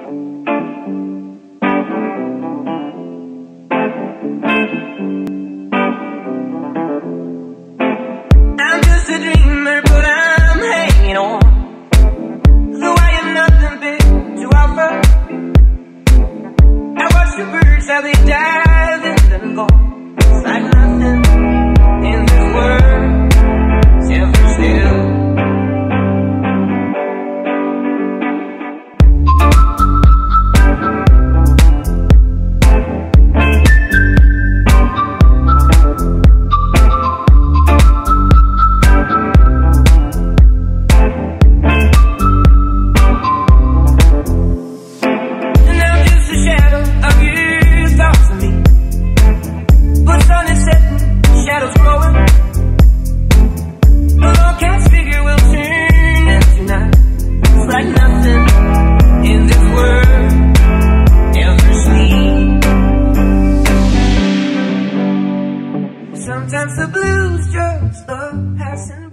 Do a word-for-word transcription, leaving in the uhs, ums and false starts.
I'm just a dreamer, but I'm hanging on. Though I have nothing big to offer, I watch the birds how they dive and then go. It's like nothing in this world is ever still. Sometimes the blues just start passing.